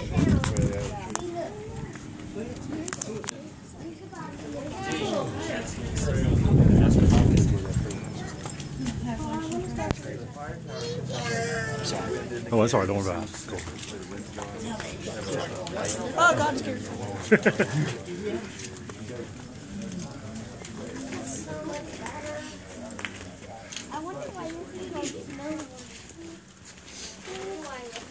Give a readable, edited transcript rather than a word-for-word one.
Oh, that's all right. Don't worry about it. Cool. Oh, God, I'm scared. I wonder why this is called Smoky.